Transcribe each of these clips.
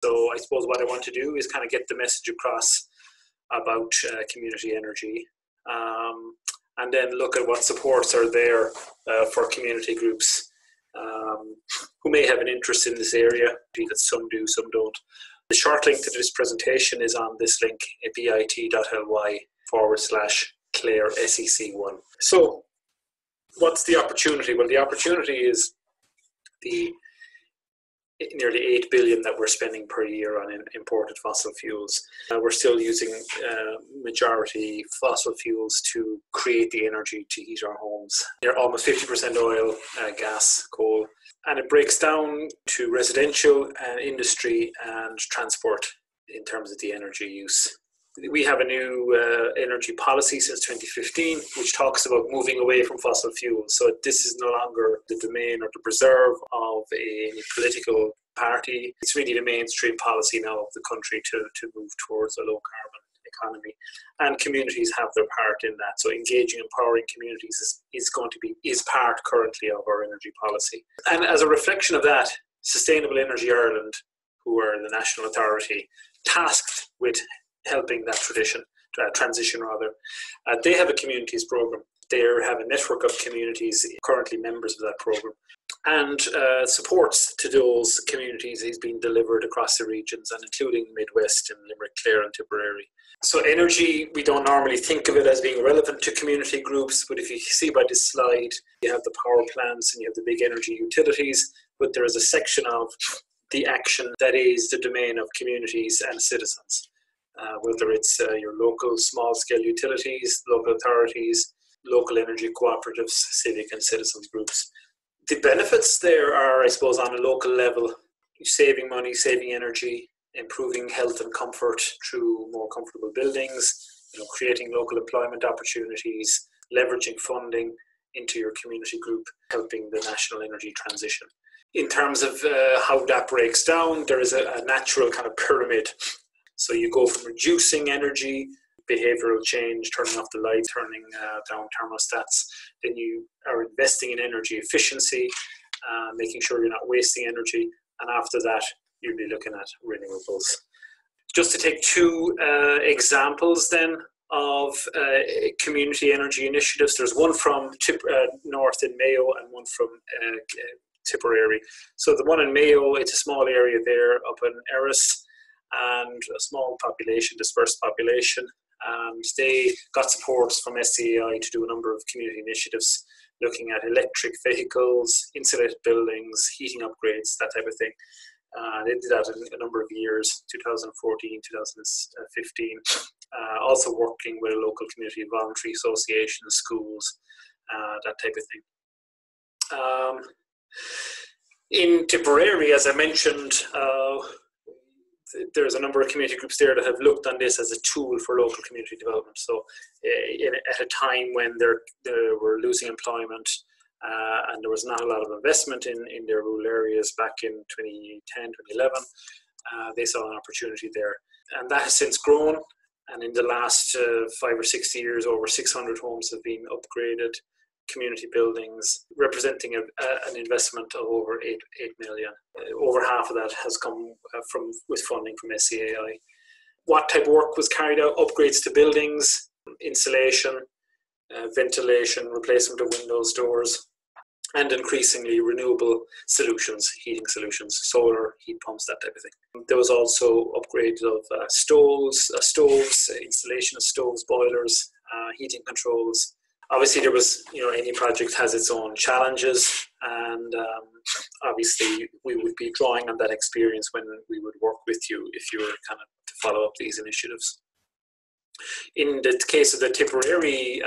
So I suppose what I want to do is kind of get the message across about community energy, and then look at what supports are there for community groups who may have an interest in this area. That some do, some don't. The short link to this presentation is on this link, bit.ly/Clare SEC1. So what's the opportunity? Well, the opportunity is the nearly 8 billion that we're spending per year on imported fossil fuels. We're still using majority fossil fuels to create the energy to heat our homes. They're almost 50% oil, gas, coal, and it breaks down to residential, industry and transport in terms of the energy use. We have a new energy policy since 2015, which talks about moving away from fossil fuels. So this is no longer the domain or the preserve of a political party. It's really the mainstream policy now of the country to move towards a low carbon economy. And communities have their part in that. So engaging and empowering communities is part currently of our energy policy. And as a reflection of that, Sustainable Energy Ireland, who are the national authority tasked with helping that transition, they have a communities program. They have a network of communities currently members of that program, and supports to those communities is being delivered across the regions, and including Midwest and Limerick, Clare and Tipperary. So energy, we don't normally think of it as being relevant to community groups, but if you see by this slide, you have the power plants and you have the big energy utilities, but there is a section of the action that is the domain of communities and citizens. Whether it's your local small-scale utilities, local authorities, local energy cooperatives, civic and citizens groups. The benefits there are, I suppose, on a local level, saving money, saving energy, improving health and comfort through more comfortable buildings, creating local employment opportunities, leveraging funding into your community group, helping the national energy transition. In terms of how that breaks down, there is a natural kind of pyramid. So you go from reducing energy, behavioral change, turning off the light, turning down thermostats. Then you are investing in energy efficiency, making sure you're not wasting energy. And after that, you'll be looking at renewables. Just to take two examples then of community energy initiatives. There's one from North in Mayo and one from Tipperary. So the one in Mayo, it's a small area there up in Erris, and a small population, dispersed population, and they got support from SCAI to do a number of community initiatives looking at electric vehicles, insulated buildings, heating upgrades, that type of thing. They did that in a number of years, 2014, 2015, also working with a local community voluntary association, schools, that type of thing. In Tipperary, as I mentioned, there's a number of community groups there that have looked on this as a tool for local community development. So at a time when they were losing employment and there was not a lot of investment in their rural areas back in 2010, 2011, they saw an opportunity there. And that has since grown. And in the last 5 or 6 years, over 600 homes have been upgraded, community buildings, representing an investment of over 8 million. Over half of that has come with funding from SCAI. What type of work was carried out? Upgrades to buildings, insulation, ventilation, replacement of windows, doors, and increasingly renewable solutions, heating solutions, solar, heat pumps, that type of thing. There was also upgrades of stoves, installation of stoves, boilers, heating controls. Obviously, there was, any project has its own challenges, and obviously we would be drawing on that experience when we would work with you if you were kind of to follow up these initiatives. In the case of the Tipperary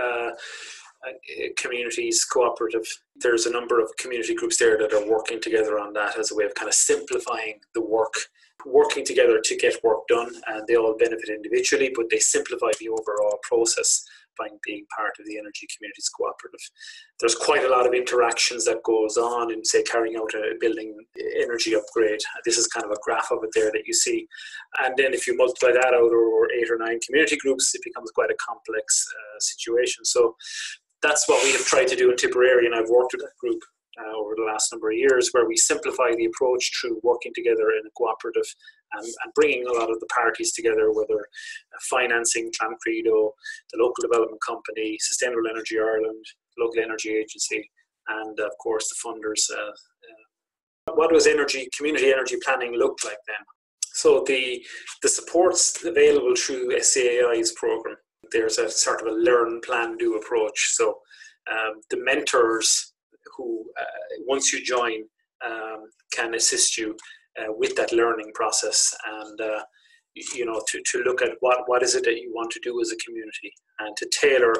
communities cooperative, there's a number of community groups there that are working together on that as a way of kind of simplifying the work, working together to get work done, and they all benefit individually, but they simplify the overall process by being part of the Energy Communities Cooperative. There's quite a lot of interactions that goes on in, say, carrying out a building energy upgrade. This is kind of a graph of it there that you see. And then if you multiply that out over 8 or 9 community groups, it becomes quite a complex situation. So that's what we have tried to do in Tipperary, and I've worked with that group over the last number of years, where we simplify the approach through working together in a cooperative and bringing a lot of the parties together, whether financing, Clan-Credo, the local development company, Sustainable Energy Ireland, local energy agency, and of course the funders. What does community energy planning look like then? So the supports available through SCAI's program, there's a sort of a learn, plan, do approach. So the mentors who, once you join, can assist you with that learning process, and to look at what is it that you want to do as a community, and to tailor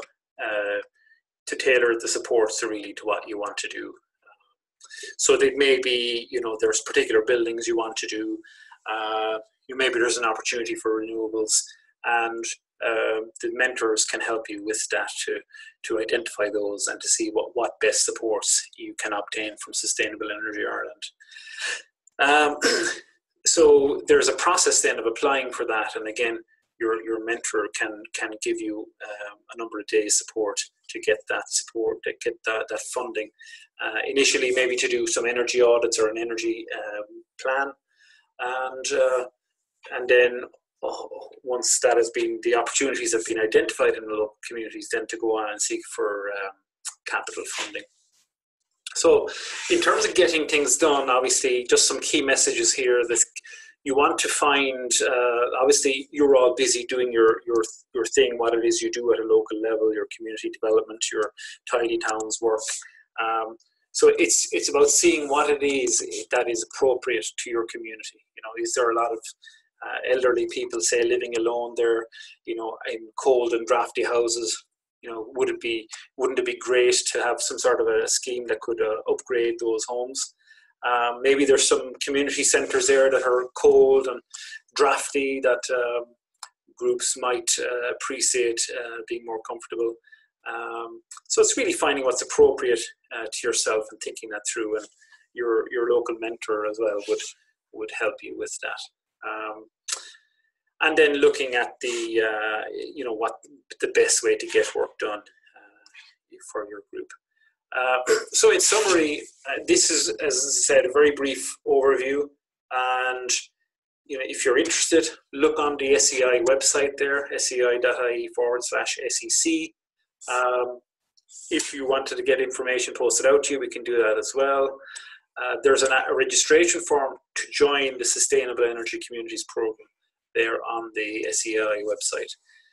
the supports to what you want to do. So that maybe there's particular buildings you want to do. Maybe there's an opportunity for renewables, and the mentors can help you with that to identify those and to see what best supports you can obtain from Sustainable Energy Ireland. So there's a process then of applying for that, and again, your mentor can give you a number of days support to get that support, to get that funding. Initially, maybe to do some energy audits or an energy plan, and then once that has been, the opportunities have been identified in the local communities, then to go on and seek for capital funding. So in terms of getting things done, obviously just some key messages here that you want to find, obviously you're all busy doing your thing, what it is you do at a local level, your community development, your tidy towns work. So it's about seeing what it is that is appropriate to your community. Is there a lot of elderly people, say, living alone there, in cold and drafty houses? Wouldn't it be great to have some sort of a scheme that could upgrade those homes? Maybe there's some community centres there that are cold and drafty that groups might appreciate being more comfortable. So it's really finding what's appropriate to yourself and thinking that through, and your local mentor as well would help you with that. And then looking at what the best way to get work done for your group. So in summary, this is, as I said, a very brief overview. And if you're interested, look on the SEI website there, sei.ie/SEC. If you wanted to get information posted out to you, we can do that as well. There's a registration form to join the Sustainable Energy Communities Program there on the SEI website.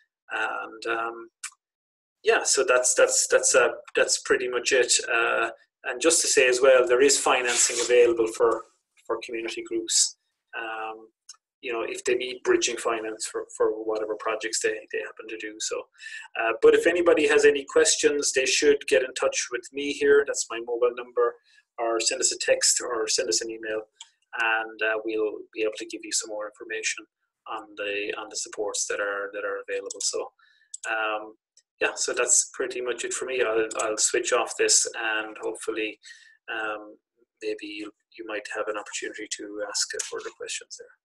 And so that's pretty much it. And just to say as well, there is financing available for community groups. If they need bridging finance for whatever projects they happen to do. So, but if anybody has any questions, they should get in touch with me here. That's my mobile number, or send us a text or send us an email, and we'll be able to give you some more information on the supports that are available. So, so that's pretty much it for me. I'll switch off this, and hopefully maybe you might have an opportunity to ask further questions there.